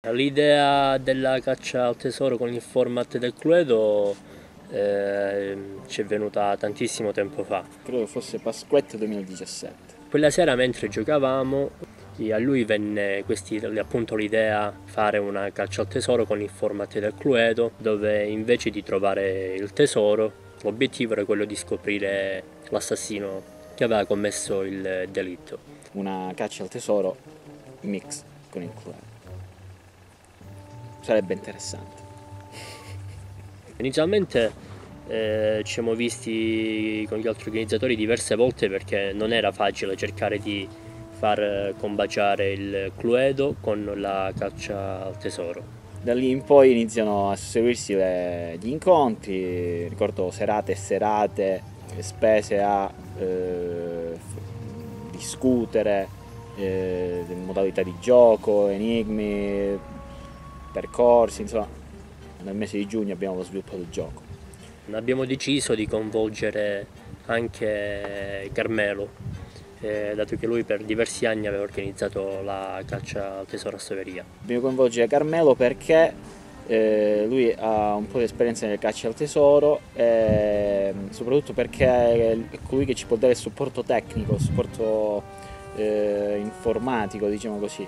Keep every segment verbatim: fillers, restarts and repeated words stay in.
L'idea della caccia al tesoro con il format del Cluedo eh, ci è venuta tantissimo tempo fa. Credo fosse Pasquetta duemiladiciassette. Quella sera mentre giocavamo a lui venne questi, appunto l'idea fare una caccia al tesoro con il format del Cluedo, dove invece di trovare il tesoro l'obiettivo era quello di scoprire l'assassino che aveva commesso il delitto. Una caccia al tesoro mix con il Cluedo. Sarebbe interessante. Inizialmente eh, ci siamo visti con gli altri organizzatori diverse volte perché non era facile cercare di far combaciare il Cluedo con la caccia al tesoro. Da lì in poi iniziano a susseguirsi le, gli incontri, ricordo serate e serate spese a eh, discutere eh, modalità di gioco, enigmi, percorsi, insomma nel mese di giugno abbiamo lo sviluppo del gioco. Abbiamo deciso di coinvolgere anche Carmelo, eh, dato che lui per diversi anni aveva organizzato la caccia al tesoro a Stoveria. Dobbiamo coinvolgere Carmelo perché eh, lui ha un po' di esperienza nelle cacce al tesoro e soprattutto perché è colui che ci può dare il supporto tecnico, il supporto eh, informatico, diciamo così.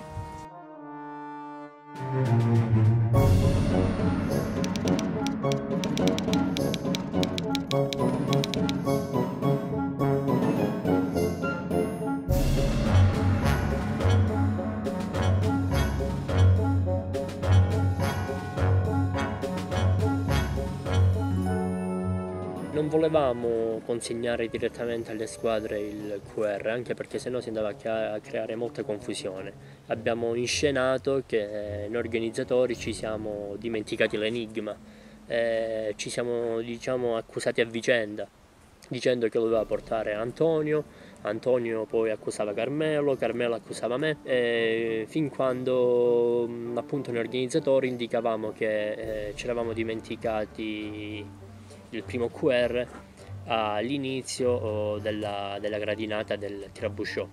Non volevamo consegnare direttamente alle squadre il Q R, anche perché sennò si andava a creare molta confusione. Abbiamo inscenato che noi organizzatori ci siamo dimenticati l'enigma, e ci siamo, diciamo, accusati a vicenda, dicendo che lo doveva portare Antonio, Antonio poi accusava Carmelo, Carmelo accusava me, e fin quando appunto noi organizzatori indicavamo che eh, ci eravamo dimenticati il primo Q R all'inizio della, della gradinata del Tirabusciò.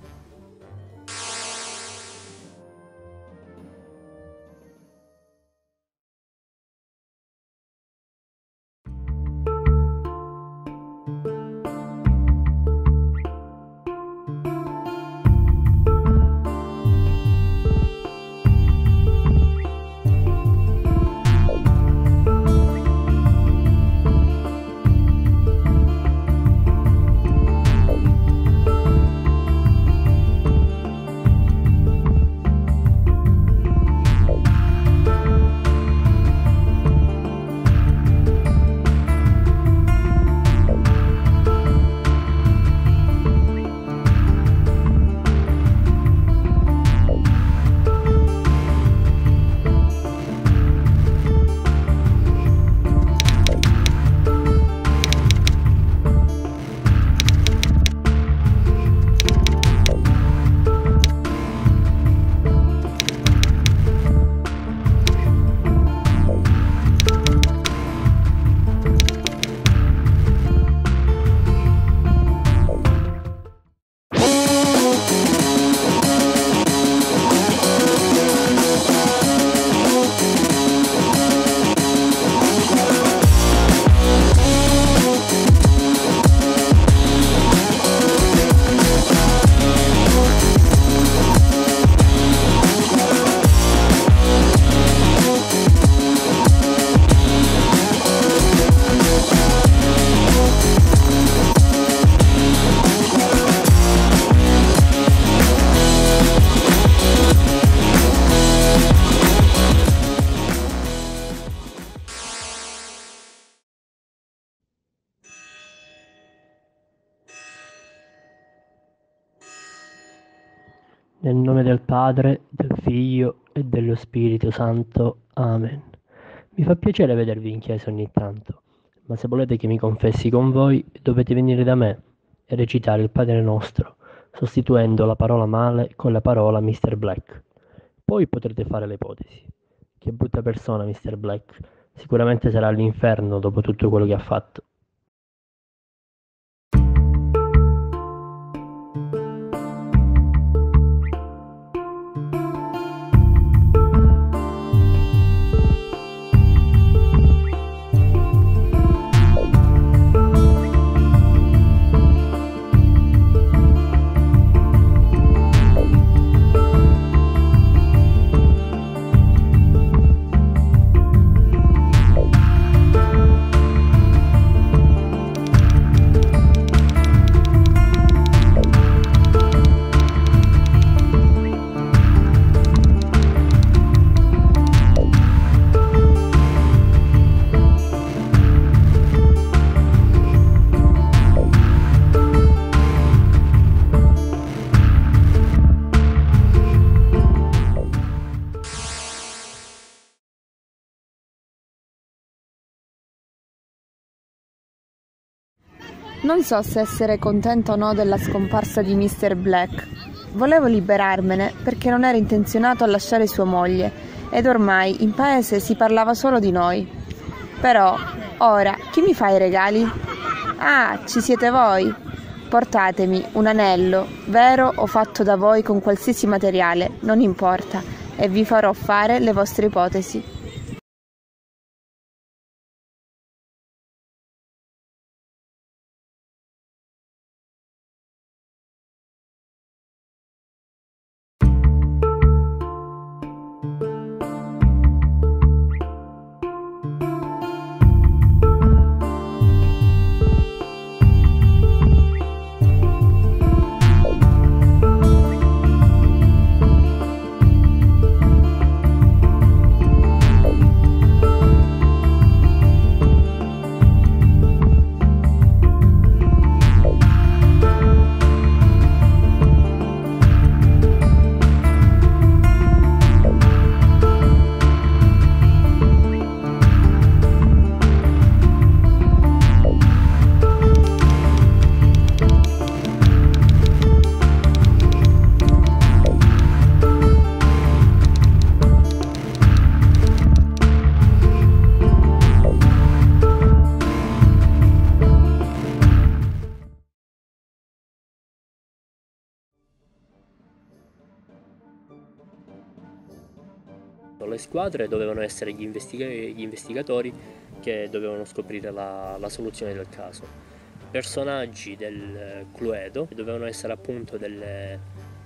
Nel nome del Padre, del Figlio e dello Spirito Santo. Amen. Mi fa piacere vedervi in chiesa ogni tanto, ma se volete che mi confessi con voi, dovete venire da me e recitare il Padre Nostro, sostituendo la parola male con la parola mister Black. Poi potrete fare le ipotesi. Che brutta persona mister Black, sicuramente sarà all'inferno dopo tutto quello che ha fatto. Non so se essere contenta o no della scomparsa di mister Black. Volevo liberarmene perché non ero intenzionato a lasciare sua moglie ed ormai in paese si parlava solo di noi. Però, ora, chi mi fa i regali? Ah, ci siete voi! Portatemi un anello, vero o fatto da voi con qualsiasi materiale, non importa, e vi farò fare le vostre ipotesi. Le squadre dovevano essere gli, investiga- gli investigatori che dovevano scoprire la, la soluzione del caso. Personaggi del Cluedo dovevano essere appunto delle,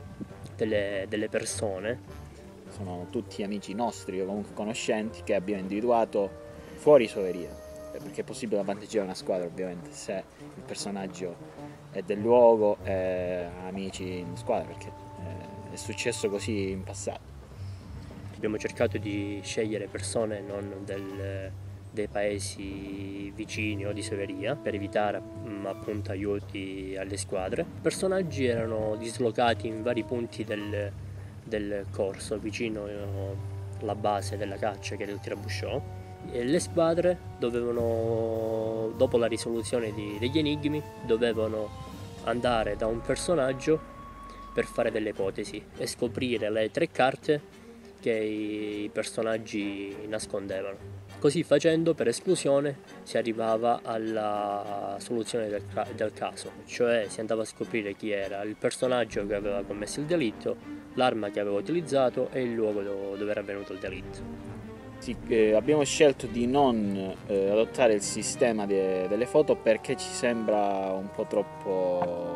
delle, delle persone. Sono tutti amici nostri o comunque conoscenti che abbiamo individuato fuori Soveria, perché è possibile avvantaggiare una squadra ovviamente se il personaggio è del luogo e ha amici in squadra, perché è successo così in passato. Abbiamo cercato di scegliere persone non del, dei paesi vicini o di Soveria per evitare mh, appunto aiuti alle squadre. I personaggi erano dislocati in vari punti del, del corso, vicino alla base della caccia che era il Trebuchet, e le squadre dovevano, dopo la risoluzione di, degli enigmi, dovevano andare da un personaggio per fare delle ipotesi e scoprire le tre carte che i personaggi nascondevano. Così facendo, per esclusione, si arrivava alla soluzione del, del caso, cioè si andava a scoprire chi era il personaggio che aveva commesso il delitto, l'arma che aveva utilizzato e il luogo dove era avvenuto il delitto. Sì, eh, abbiamo scelto di non eh, adottare il sistema de- delle foto perché ci sembra un po' troppo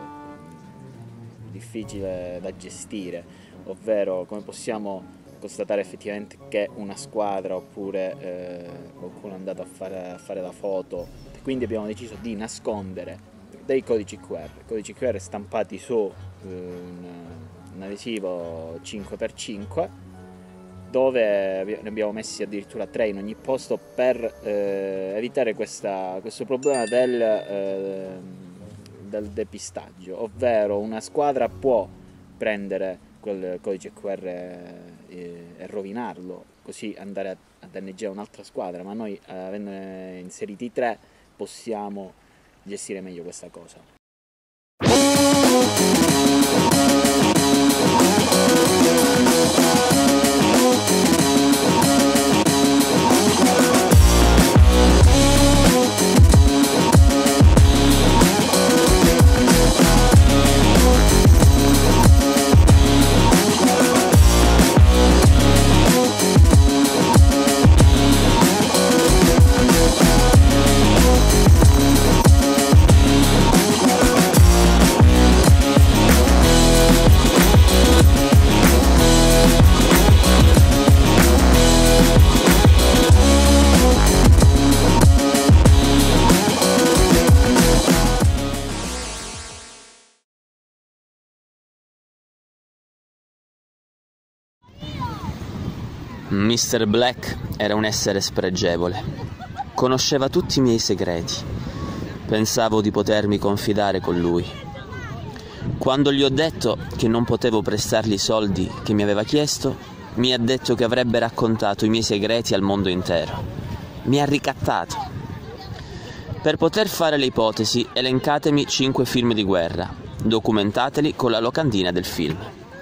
difficile da gestire, ovvero come possiamo constatare effettivamente che una squadra oppure eh, qualcuno è andato a fare, a fare la foto. Quindi abbiamo deciso di nascondere dei codici Q R, codici Q R stampati su eh, un, un adesivo cinque per cinque, dove ne abbiamo messi addirittura tre in ogni posto per eh, evitare questa, questo problema del, eh, del depistaggio, ovvero una squadra può prendere quel codice Q R e, e rovinarlo, così andare a, a danneggiare un'altra squadra, ma noi avendone inseriti tre possiamo gestire meglio questa cosa. mister Black era un essere spregevole. Conosceva tutti i miei segreti. Pensavo di potermi confidare con lui. Quando gli ho detto che non potevo prestargli i soldi che mi aveva chiesto, mi ha detto che avrebbe raccontato i miei segreti al mondo intero. Mi ha ricattato. Per poter fare le ipotesi, elencatemi cinque film di guerra. Documentateli con la locandina del film.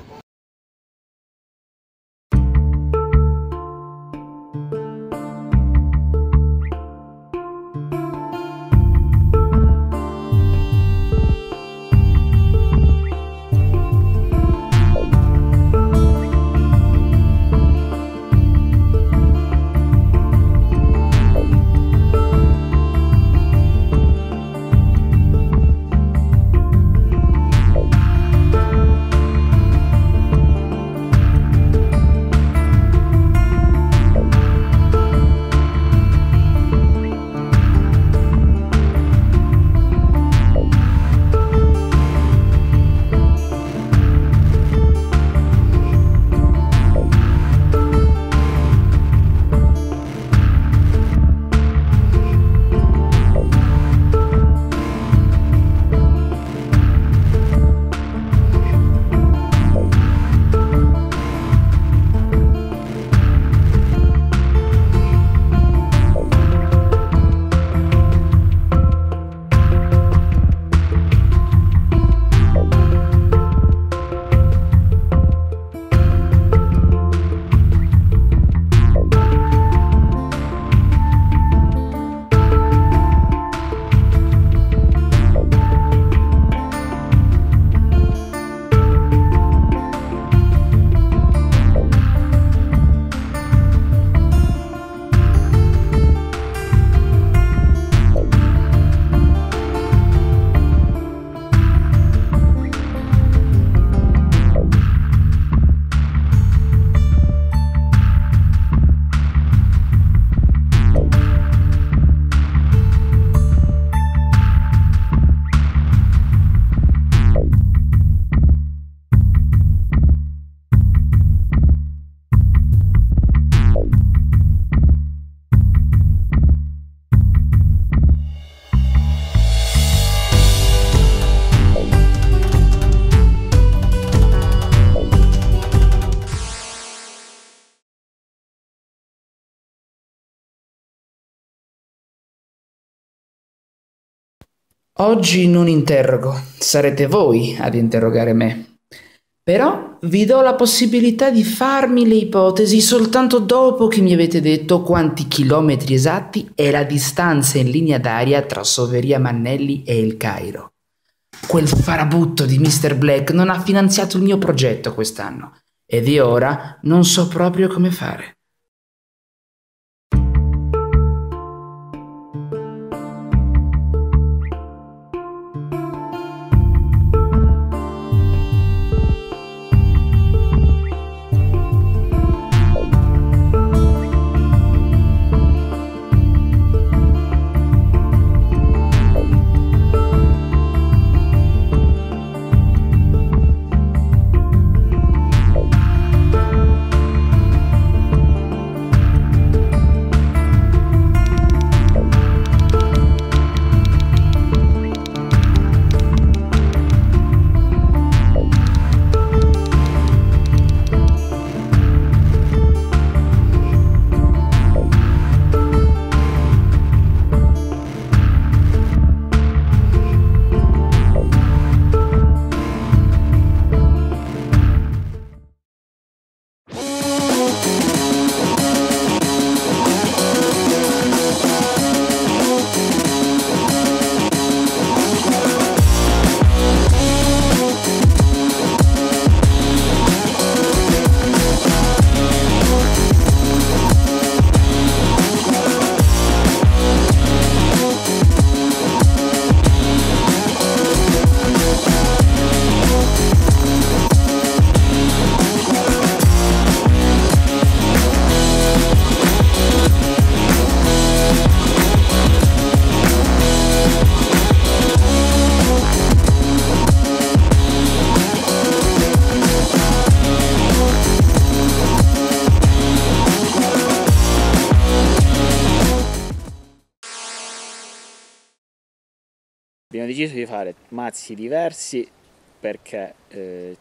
Oggi non interrogo, sarete voi ad interrogare me. Però vi do la possibilità di farmi le ipotesi soltanto dopo che mi avete detto quanti chilometri esatti è la distanza in linea d'aria tra Soveria Mannelli e il Cairo. Quel farabutto di mister Black non ha finanziato il mio progetto quest'anno ed io ora non so proprio come fare. Abbiamo deciso di fare mazzi diversi perché eh,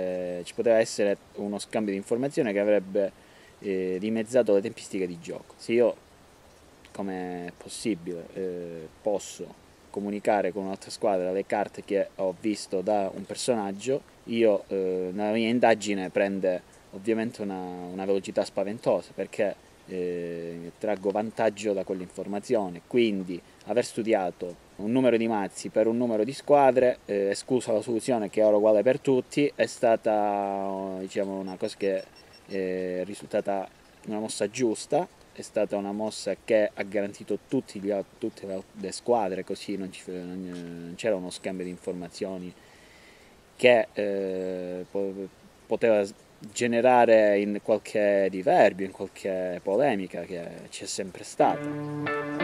ci poteva essere uno scambio di informazione che avrebbe eh, dimezzato le tempistiche di gioco. Se io come è possibile, eh, posso comunicare con un'altra squadra le carte che ho visto da un personaggio, io eh, nella mia indagine prende ovviamente una, una velocità spaventosa, perché eh, traggo vantaggio da quell'informazione, quindi aver studiato un numero di mazzi per un numero di squadre, eh, esclusa la soluzione che era uguale per tutti, è stata, diciamo, una cosa che è risultata una mossa giusta, è stata una mossa che ha garantito tutti gli, tutte le squadre, così non, ci, non c'era uno scambio di informazioni che eh, poteva generare in qualche diverbio, in qualche polemica che c'è sempre stata.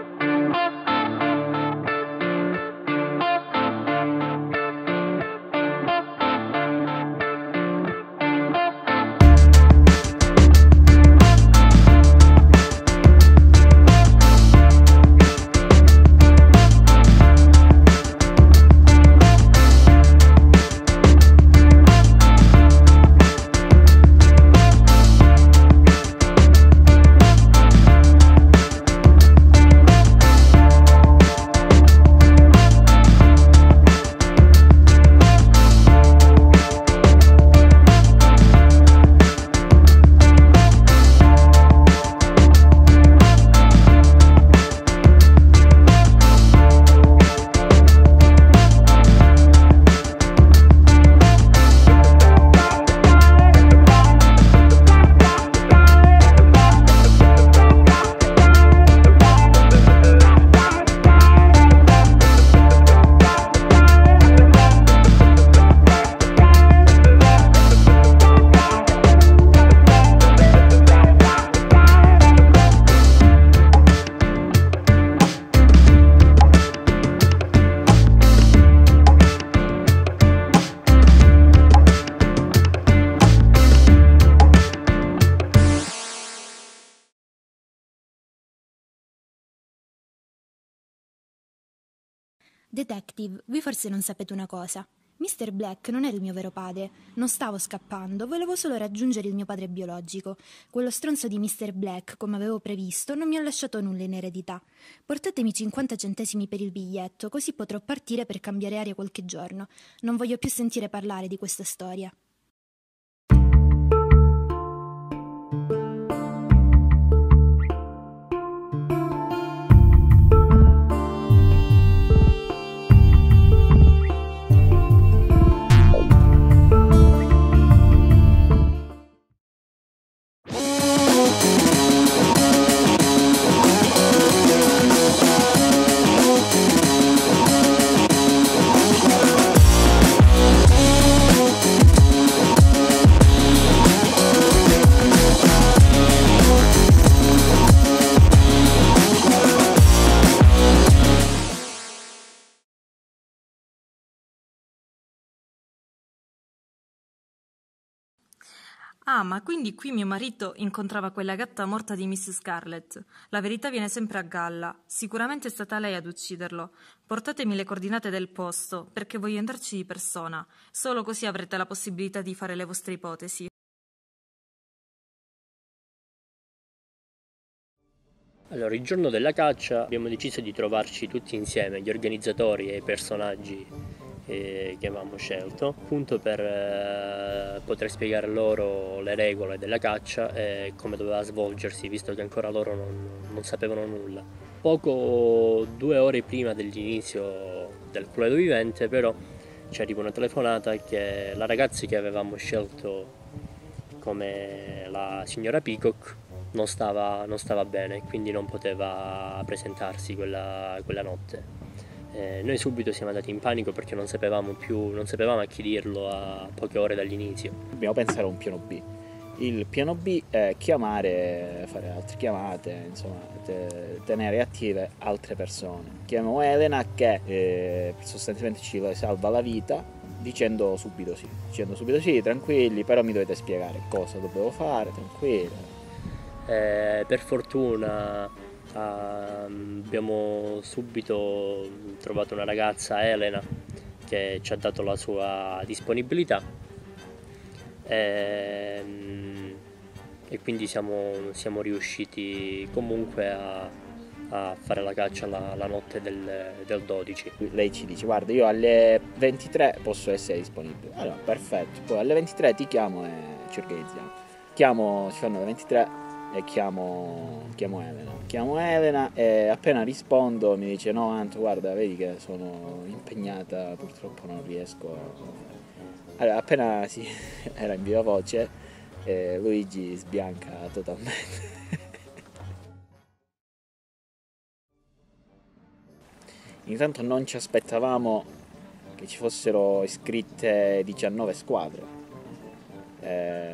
Detective, voi forse non sapete una cosa. mister Black non era il mio vero padre. Non stavo scappando, volevo solo raggiungere il mio padre biologico. Quello stronzo di mister Black, come avevo previsto, non mi ha lasciato nulla in eredità. Portatemi cinquanta centesimi per il biglietto, così potrò partire per cambiare aria qualche giorno. Non voglio più sentire parlare di questa storia. Ah, ma quindi qui mio marito incontrava quella gatta morta di miss Scarlett. La verità viene sempre a galla. Sicuramente è stata lei ad ucciderlo. Portatemi le coordinate del posto, perché voglio andarci di persona. Solo così avrete la possibilità di fare le vostre ipotesi. Allora, il giorno della caccia abbiamo deciso di trovarci tutti insieme, gli organizzatori e i personaggi che avevamo scelto, appunto per eh, poter spiegare loro le regole della caccia e come doveva svolgersi, visto che ancora loro non, non sapevano nulla. Poco, due ore prima dell'inizio del Cluedo Vivente, però ci arriva una telefonata che la ragazza che avevamo scelto come la signora Peacock non stava, non stava bene, quindi non poteva presentarsi quella, quella notte. Eh, noi subito siamo andati in panico perché non sapevamo più, non sapevamo a chi dirlo a poche ore dall'inizio. Dobbiamo pensare a un piano B. Il piano B è chiamare, fare altre chiamate, insomma, te, tenere attive altre persone. Chiamo Elena che eh, sostanzialmente ci salva la vita dicendo subito sì, dicendo subito sì, tranquilli, però mi dovete spiegare cosa dovevo fare, tranquilli. Eh, per fortuna abbiamo subito trovato una ragazza, Elena, che ci ha dato la sua disponibilità e, e quindi siamo, siamo riusciti comunque a, a fare la caccia la, la notte del, del dodici. Lei ci dice: guarda, io alle ventitré posso essere disponibile. Allora, perfetto, poi alle ventitré ti chiamo e ci organizziamo. Chiamo, ci fanno le ventitré e chiamo, chiamo Elena. Chiamo Elena e appena rispondo mi dice: no Anto, guarda, vedi che sono impegnata, purtroppo non riesco a... Allora, appena si era in viva voce, eh, Luigi sbianca totalmente. Intanto non ci aspettavamo che ci fossero iscritte diciannove squadre. Eh,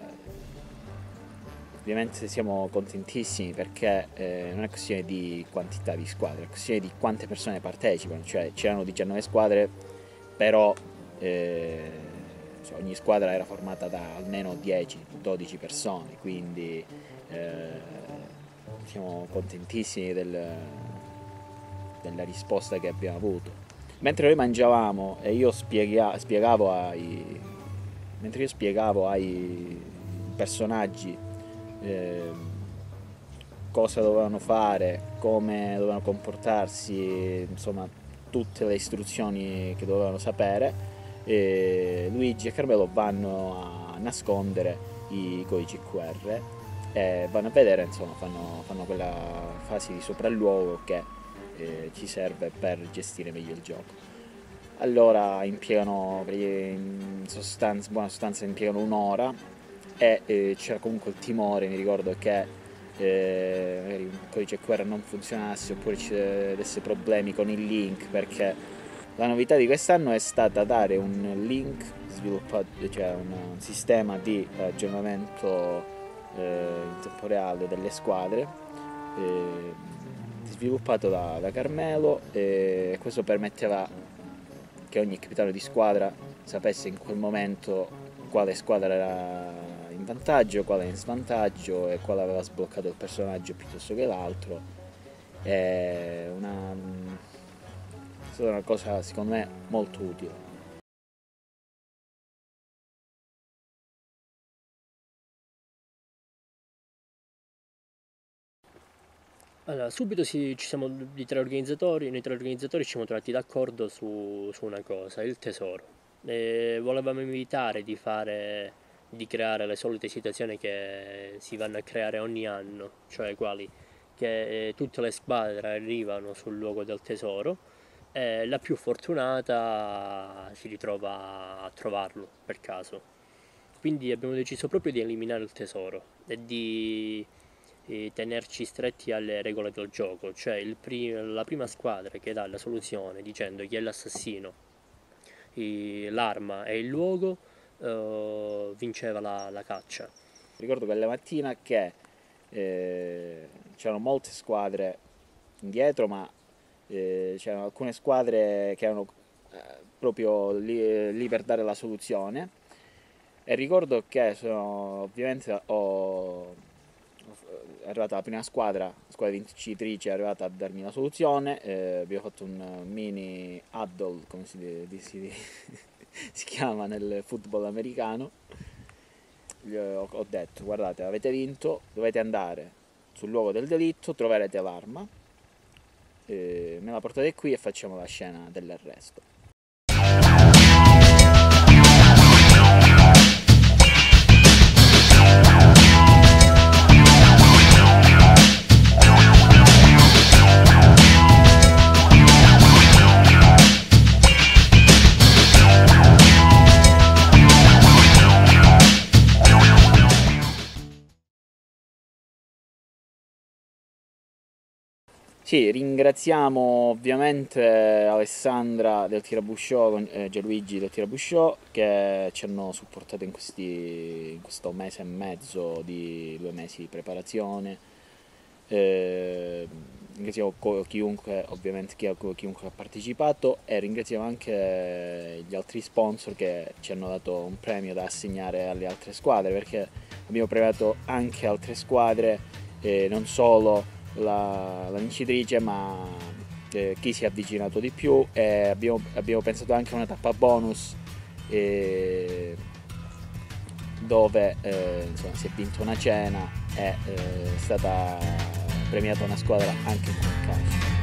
ovviamente siamo contentissimi perché eh, non è questione di quantità di squadre, è questione di quante persone partecipano, cioè c'erano diciannove squadre, però eh, cioè, ogni squadra era formata da almeno dieci dodici persone, quindi eh, siamo contentissimi del... della risposta che abbiamo avuto. Mentre noi mangiavamo e io spiega, spiegavo ai mentre io spiegavo ai personaggi eh, cosa dovevano fare, come dovevano comportarsi, insomma tutte le istruzioni che dovevano sapere, e Luigi e Carmelo vanno a nascondere i codici Q R e vanno a vedere, insomma fanno, fanno quella fase di sopralluogo che Eh, ci serve per gestire meglio il gioco. Allora impiegano, in sostanza, buona sostanza impiegano un'ora e eh, c'era comunque il timore, mi ricordo, che eh, magari un codice Q R non funzionasse oppure ci desse problemi con il link, perché la novità di quest'anno è stata dare un link sviluppato, cioè un sistema di aggiornamento eh, in tempo reale delle squadre eh, sviluppato da, da Carmelo, e questo permetteva che ogni capitano di squadra sapesse in quel momento quale squadra era in vantaggio, quale in svantaggio e quale aveva sbloccato il personaggio piuttosto che l'altro. È una, è stata una cosa secondo me molto utile. Allora, subito si- ci siamo i tre organizzatori, noi tre organizzatori ci siamo trovati d'accordo su, su una cosa, il tesoro. E volevamo evitare di fare, di creare le solite situazioni che si vanno a creare ogni anno, cioè quali? Che eh, tutte le squadre arrivano sul luogo del tesoro e la più fortunata si ritrova a trovarlo per caso. Quindi abbiamo deciso proprio di eliminare il tesoro e di e tenerci stretti alle regole del gioco, cioè il pri- la prima squadra che dà la soluzione dicendo chi è l'assassino, i- l'arma e il luogo, eh, vinceva la, la caccia. Ricordo quella mattina che eh, c'erano molte squadre indietro, ma eh, c'erano alcune squadre che erano eh, proprio lì, lì per dare la soluzione, e ricordo che sono, ovviamente ho è arrivata la prima squadra, la squadra vincitrice è arrivata a darmi la soluzione, eh, abbiamo fatto un mini huddle, come si, si, si chiama nel football americano. Gli ho, ho detto: guardate, avete vinto, dovete andare sul luogo del delitto, troverete l'arma, eh, me la portate qui e facciamo la scena dell'arresto. Sì, ringraziamo ovviamente Alessandra del Tirabusciò e eh, Gianluigi del Tirabusciò che ci hanno supportato in, questi, in questo mese e mezzo di due mesi di preparazione. Eh, ringraziamo chiunque, ovviamente chiunque ha partecipato, e ringraziamo anche gli altri sponsor che ci hanno dato un premio da assegnare alle altre squadre, perché abbiamo premiato anche altre squadre, eh, non solo la, la vincitrice, ma eh, chi si è avvicinato di più, e abbiamo, abbiamo pensato anche a una tappa bonus eh, dove eh, insomma, si è vinto una cena, e eh, è stata premiata una squadra anche in quel caso.